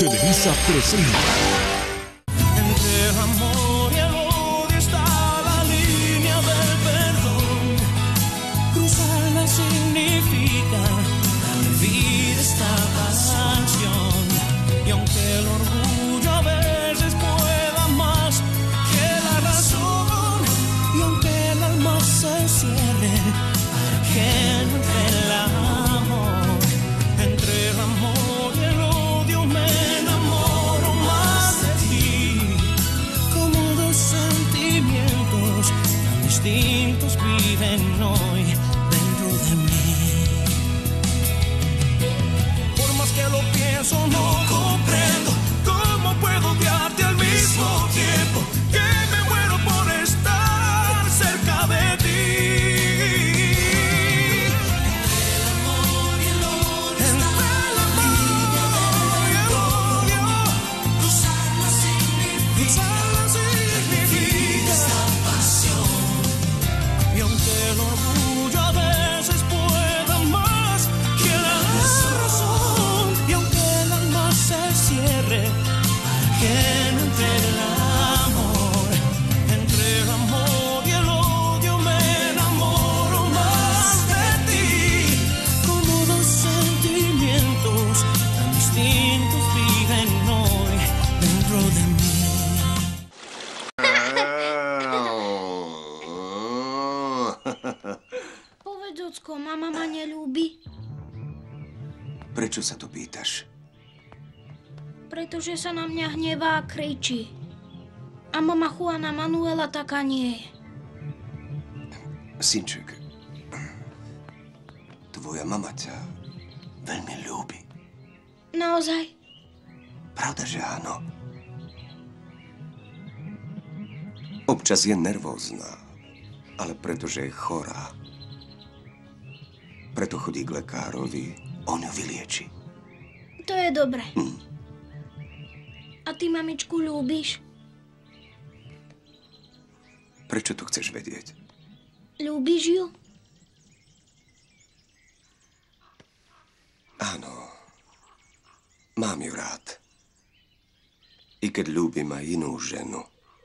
Televisa presenta. Entre el amor y el odio está la línea del perdón. Cruzarla significa darle vida a esta canción. Y aunque el orgullo a veces pueda más que la razón, y aunque el alma se cierre para que no entre el amor, entre el amor y el odio me enamoro más de ti. Como dos sentimientos tan distintos viven hoy dentro de mí. Por más que lo pienso no comprendo cómo puedo odiarte al mismo tiempo que me muero por estar cerca de ti. Y aunque el orgullo a veces pueda más que la razón, y aunque el alma se cierre para que no entre el amor, entre el amor y el odio me enamoro más de ti. Como dos sentimientos tan distintos viven hoy dentro de mí. Povedz, ocko, mama ma neľúbi. Prečo sa to pýtaš? Pretože sa na mňa hnevá a kričí. A mama Juana Manuela taká nie je. Synček, tvoja mama ťa veľmi ľúbi. Naozaj? Pravda, že áno? Občas je nervózna, ale pretože je chorá. Preto chodí k lekárovi, on ju vylieči. To je dobre. A ty mamičku ľúbiš? Prečo to chceš vedieť? Ľúbiš ju? Áno, mám ju rád. I keď ľúbim aj inú ženu.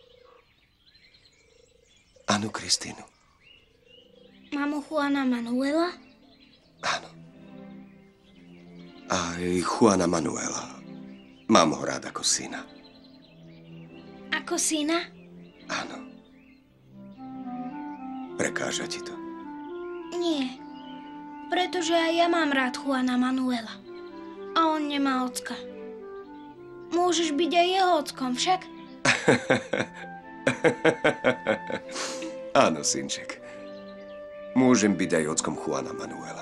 Áno, Kristínu. Mamu Juana Manuela? Áno. Aj Juana Manuela. Mám ho rád ako syna. Ako syna? Áno. Prekáža ti to? Nie. Pretože aj ja mám rád Juana Manuela. A on nemá ocka. Môžeš byť aj jeho ockom, však? Áno, synček. Môžem byť aj ockom Juana Manuela.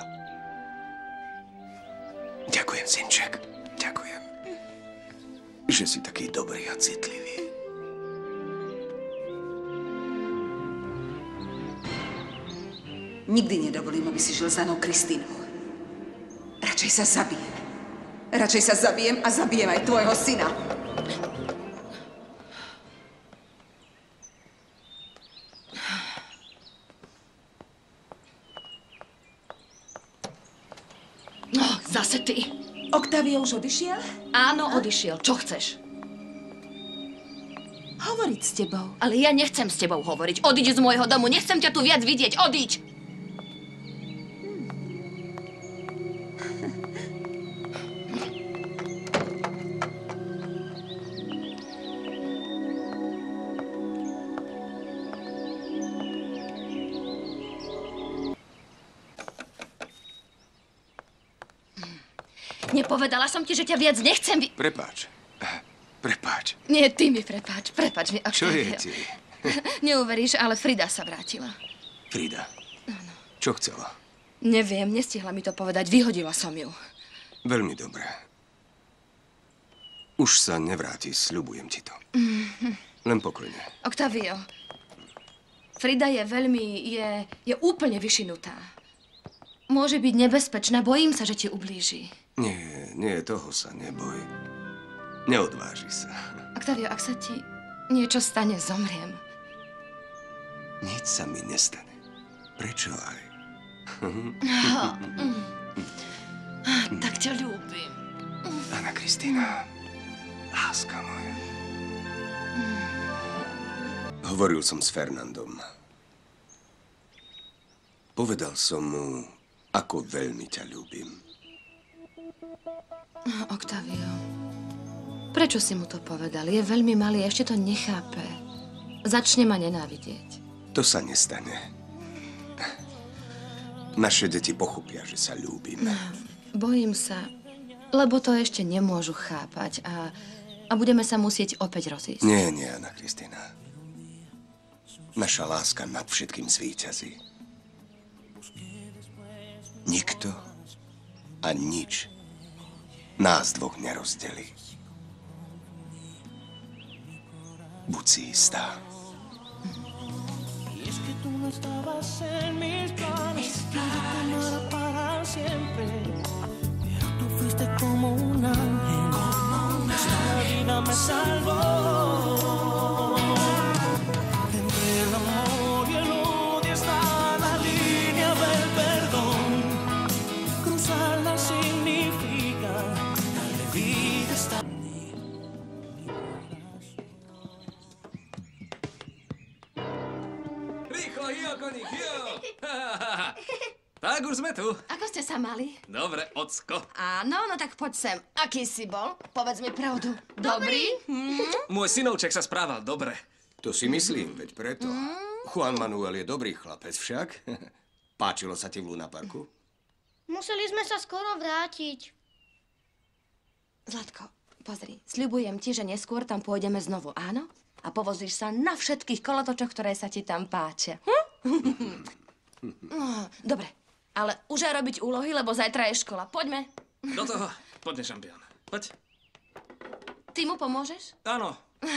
Ďakujem, synček. Ďakujem. Že si taký dobrý a citlivý. Nikdy nedovolím, aby si žil za mnou Kristínou. Radšej sa zabijem. Radšej sa zabijem a zabijem aj tvojho syna. No, zase ty. Octavio už odišiel? Áno, odišiel. Čo chceš? Hovoriť s tebou. Ale ja nechcem s tebou hovoriť. Odiď z môjho domu. Nechcem ťa tu viac vidieť. Odiď! Nepovedala som ti, že ťa viac nechcem Prepáč. Prepáč. Nie, ty mi prepáč. Prepáč mi. Čo je ti? Neuveríš, ale Frida sa vrátila. Frida. Čo chcela? Neviem, nestihla mi to povedať. Vyhodila som ju. Veľmi dobré. Už sa nevráti, sľubujem ti to. Len pokojne. Octavio, Frida je veľmi, je úplne vyšinutá. Môže byť nebezpečná, bojím sa, že ti ublíži. Nie, toho sa neboj. Neodváži sa. Octavio, ak sa ti niečo stane, zomriem. Nič sa mi nestane. Prečo aj? Tak ťa ľúbim. Anna Kristína, Láska moja. Hovoril som s Fernandom. Povedal som mu, ako veľmi ťa ľúbim. Octavio, prečo si mu to povedal? Je veľmi malý, ešte to nechápe. Začne ma nenávidieť. To sa nestane. Naše deti pochopia, že sa ľúbime. Bojím sa, lebo to ešte nemôžu chápať a budeme sa musieť opäť rozísť. Nie, Anna Kristína. Naša láska nad všetkým zvíťazí. Nikto a nič nás dvoch nerozdelí. Buď si istá. Y es que tú no estabas en mis planes, que yo te amara para siempre. Pero tú fuiste como un ángel, esta vida me salvó. Entre el amor y el odio está la línea del perdón. Cruzarla significa darle vida a esta... Rýchlo, jo, koník, jo! Tak už sme tu. Ako ste sa mali? Dobre, ocko. Áno, no tak poď sem. Aký si bol? Povedz mi pravdu. Dobrý? Môj synovček sa správal dobre. To si myslím, veď preto. Juan Manuel je dobrý chlapec však. Páčilo sa ti v Lunaparku? Museli sme sa skoro vrátiť. Zlatko, pozri, sľubujem ti, že neskôr tam pôjdeme znovu, áno? A povozíš sa na všetkých kolotočoch, ktoré sa ti tam páčia. No, dobre, ale už aj robiť úlohy, lebo zajtra je škola. Poďme. Do toho. Poďme, šampión. Poď. Ty mu pomôžeš? Áno.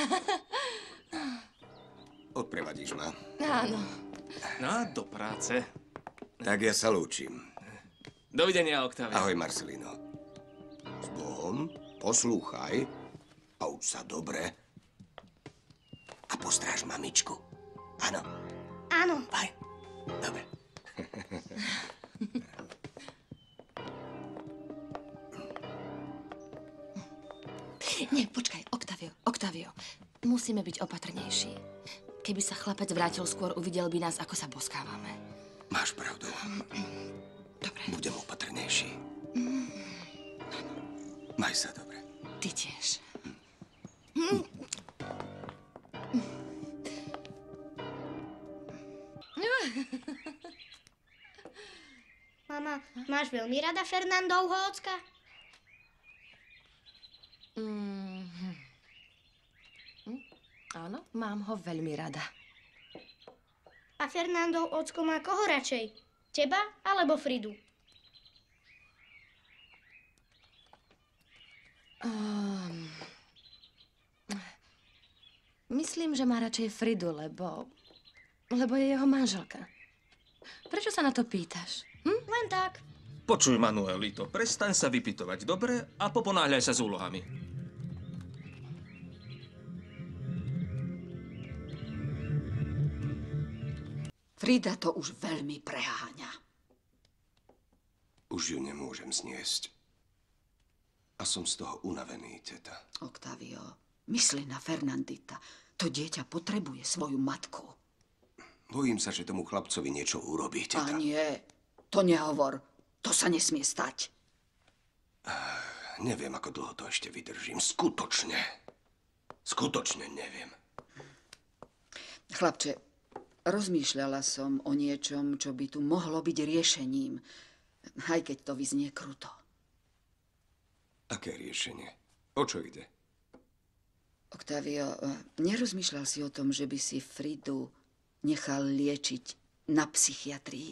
Odprevadíš ma. Áno. No, do práce. Tak ja sa lúčim. Dovidenia, Octavio. Ahoj, Marcelino. S Bohom, poslúchaj a uč sa dobre. A postráž mamičku. Áno. Áno. Aj. Dobre. Nie, počkaj, Octavio. Musíme byť opatrnejší. Keby sa chlapec vrátil skôr, uvidel by nás, ako sa boskávame. Máš pravdu. Dobre. Budem opatrnejší. Maj sa dobre. Ty tiež. Mama, máš veľmi rada Fernandovho ocka? Áno, mám ho veľmi rada. A Fernandov ocko má koho radšej? Teba alebo Fridu? Myslím, že má radšej Fridu, lebo je jeho manželka. Prečo sa na to pýtaš? Len tak. Počuj, Manuelito, prestaň sa vypytovať, dobre? A poponáhľaj sa s úlohami. Frida to už veľmi preháňa. Už ju nemôžem zniesť. A som z toho unavený, teta. Octavio, mysli na Fernandita. To dieťa potrebuje svoju matku. Bojím sa, že tomu chlapcovi niečo urobí, teta. A nie, to nehovor. To sa nesmie stať. Neviem, ako dlho to ešte vydržím. Skutočne. Skutočne neviem. Chlapče, rozmýšľala som o niečom, čo by tu mohlo byť riešením. Aj keď to vyznie kruto. Aké riešenie? O čo ide? Octavio, nerozmýšľal si o tom, že by si Fridu nechal liečiť na psychiatrii?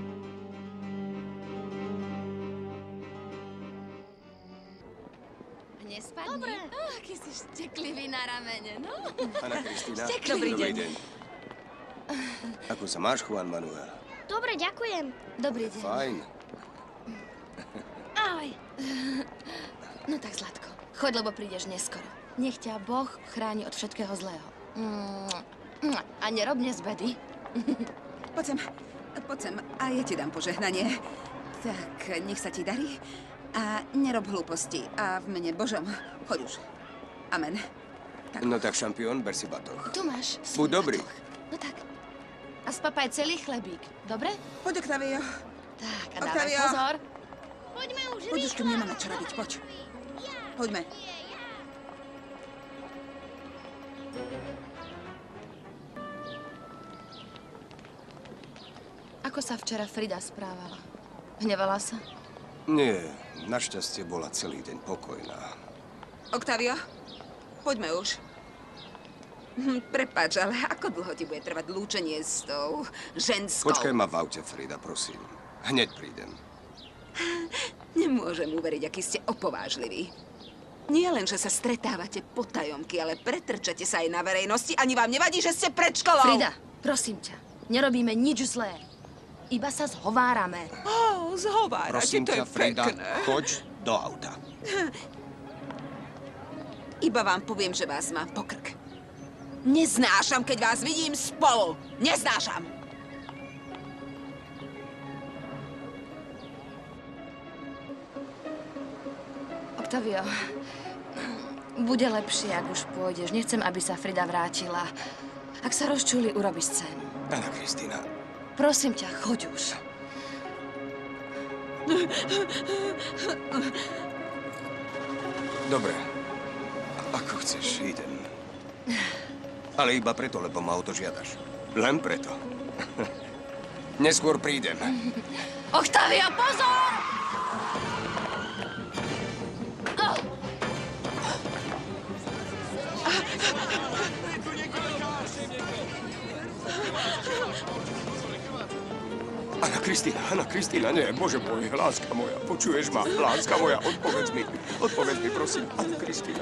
Nespadni. Dobre. Aký si šteklivý na ramene, no. Anna Kristína. Dobrý deň. Ako sa máš, Juan Manuel? Dobre, ďakujem. Dobrý deň. Fajn. Ahoj. No tak, Zlatko, choď, lebo prídeš neskoro. Nech ťa Boh chráni od všetkého zlého. A nerob dnes bedy. Poď sem a ja ti dám požehnanie. Tak, nech sa ti darí a nerob hlúposti. A v mene Božom, choď už. Amen. Tak. No tak, šampión, ber si batoh. Tu máš. Buď dobrý. No tak. A spapaj celý chlebík, dobre? Poď, Octavio. Tak, a dávaj Octavio. pozor. Poďme už Poď, už tu rýchlo. nemáme čo robiť, poď. Poďme. Ako sa včera Frida správala? Hnevala sa? Nie, našťastie bola celý deň pokojná. Octavio, poďme už. Prepáč, ale ako dlho ti bude trvať lúčenie s tou ženskou? Počkaj ma v aute, Frida, prosím. Hneď prídem. Nemôžem uveriť, aký ste opovážliví. Nie len, že sa stretávate potajomky, ale pretrčate sa aj na verejnosti. Ani vám nevadí, že ste pred školou. Frida, prosím ťa, nerobíme nič zlé. Iba sa zhovárame. Zhovárate, Prosím to je ťa, Frida, pekné. choď do auta. Iba vám poviem, že vás mám pokrk. Neznášam, keď vás vidím spolu. Neznášam. Octavio, bude lepšie, ak už pôjdeš. Nechcem, aby sa Frida vrátila. Ak sa rozčúli, urobi scénu. Anna Kristína, Prosím ťa, choď už. dobre. Ako chceš, idem. Ale iba preto, lebo ma o to žiadaš. Len preto. Neskôr prídem. Octavio, pozor! Anna Kristína, nie, Bože môj, láska moja, počuješ ma, láska moja, odpovedz mi, prosím, Anna Kristína,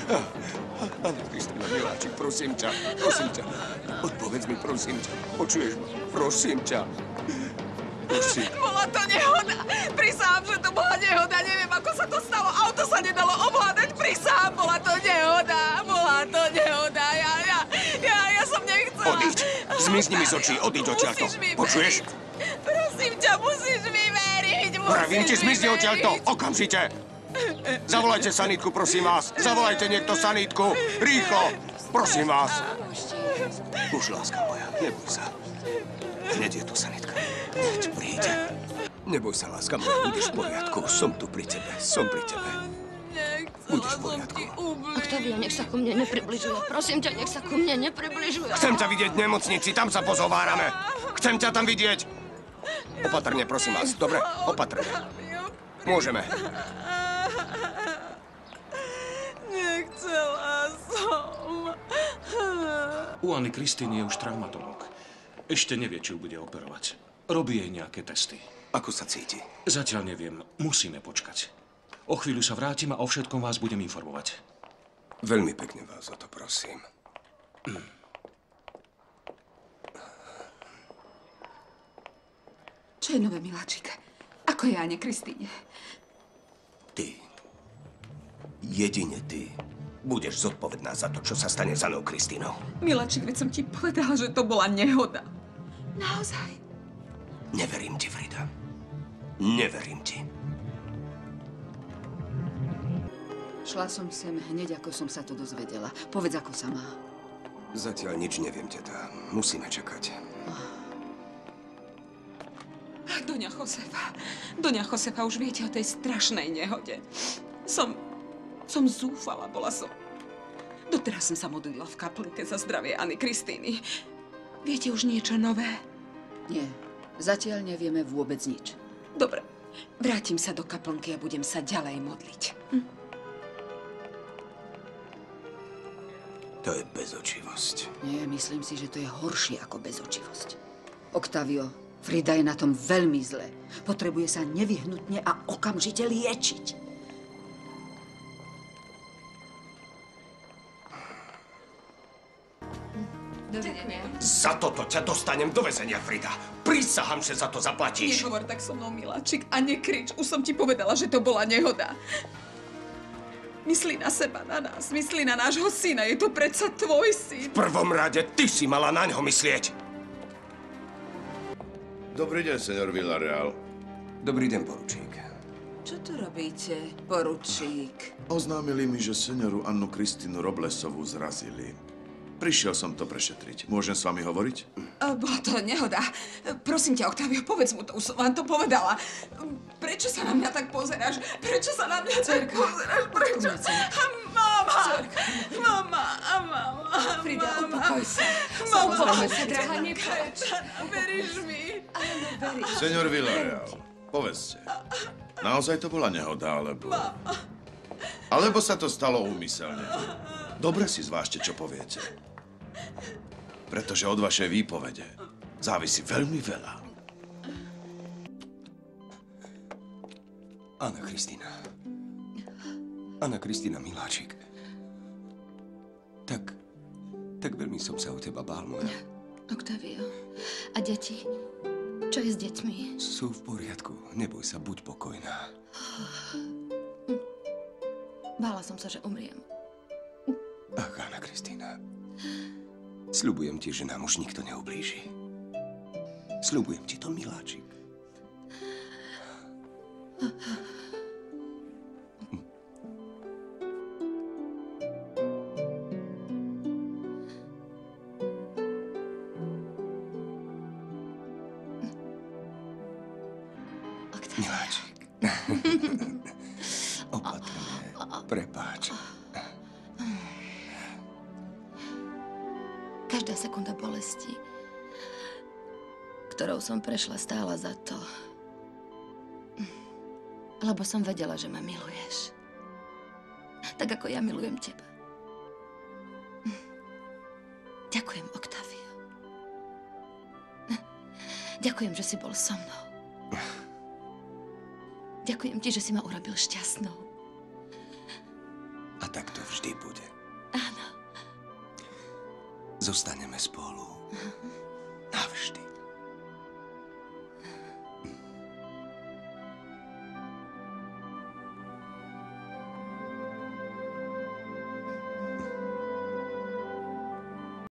miláčik, prosím ťa, odpovedz mi, prosím ťa, počuješ ma, prosím ťa, prosím. Bola to nehoda. Prisahám, že to bola nehoda. Neviem, ako sa to stalo. Auto sa nedalo ovládať. Prisahám, bola to nehoda. Ja som nechcela. Odíď, zmizni mi z očí, odíď odtiaľto, počuješ? Prosím ťa, musíš mi veriť. Pravím ti, zmizni odtiaľto, okamžite. Zavolajte sanitku, prosím vás, zavolajte niekto sanitku, rýchlo, prosím vás. Už, láska moja, neboj sa. Hneď je tu sanitka. Hneď príde. Neboj sa, láska moja, budeš v poriadku. Som tu pri tebe, Budeš v poriadku. Octavio, nech sa ku mne nepribližuje. Prosím ťa, nech sa ku mne nepribližuje. Chcem ťa vidieť v nemocnici, tam sa pozhovárame. Chcem ťa tam vidieť. Opatrne, prosím vás, dobre? Opatrne. Môžeme. Nechcela som. U Anny Kristíny je už traumatolog. Ešte nevie, či ju bude operovať. Robí jej nejaké testy. Ako sa cíti? Zatiaľ neviem. Musíme počkať. O chvíľu sa vrátim a o všetkom vás budem informovať. Veľmi pekne vás o to prosím. Čo je nové, miláčik? Ako je Ane Kristíne? Ty, jedine ty, budeš zodpovedná za to, čo sa stane s Annou Kristínou. Miláčik, veď som ti povedala, že to bola nehoda. Naozaj. Neverím ti, Frida. Neverím ti. Šla som sem hneď, ako som sa to dozvedela. Povedz, ako sa má. Zatiaľ nič neviem, teta. Musíme čakať. Doňa Josefa, už viete o tej strašnej nehode. Som zúfala, bola som. Doteraz som sa modlila v kaplnke za zdravie Anny Kristíny. Viete už niečo nové? Nie, zatiaľ nevieme vôbec nič. Dobre, vrátim sa do kaplnky a budem sa ďalej modliť. To je bezočivosť. Nie, myslím si, že to je horšie ako bezočivosť. Octavio, Frida je na tom veľmi zle. Potrebuje sa nevyhnutne a okamžite liečiť. Dovidenia. Za toto ťa dostanem do väzenia, Frida. Prisahám, že za to zaplatíš. Nehovor tak so mnou, miláčik, a nekrič. Už som ti povedala, že to bola nehoda. Myslí na seba, na nás. Myslí na nášho syna. Je to predsa tvoj syn. V prvom rade ty si mala na ňo myslieť. Dobrý deň, senior Villarreal. Dobrý deň, poručík. Čo tu robíte, poručík? Oznámili mi, že senioru Annu Kristínu Roblesovú zrazili. Prišiel som to prešetriť. Môžem s vami hovoriť? Bola to nehoda. Prosím ťa, Octavio, povedz mu to, už som vám to povedala. Prečo sa na mňa tak pozeráš? Prečo sa na mňa tak pozeráš? Prečo? Mama! Mama! Frida, upokoj sa. Mama! Upokoj sa, drahá, neplač. Veríš mi? Áno, verím. Senior Villarreal, povedzte. Naozaj to bola nehoda, alebo... Alebo sa to stalo úmyselne? Dobre si zvážte, čo poviete. Pretože od vašej výpovede závisí veľmi veľa. Anna Kristína. Anna Kristína Miláčik. Tak veľmi som sa o teba bál, moja. Octavio, a deti? Čo je s deťmi? Sú v poriadku. Neboj sa, buď pokojná. Bála som sa, že umriem. Ach, Anna Kristína. Sľubujem ti, že nám už nikto neublíži. Sľubujem ti to, Miláčik. Miláčik. Opatrne. Prepáč. Každá sekunda bolesti, ktorou som prešla, stála za to. Lebo som vedela, že ma miluješ. Tak ako ja milujem teba. Ďakujem, Octavio. Ďakujem, že si bol so mnou. Ďakujem ti, že si ma urobil šťastnou. A tak to vždy bude. Áno. Zostaneme spolu. Navždy.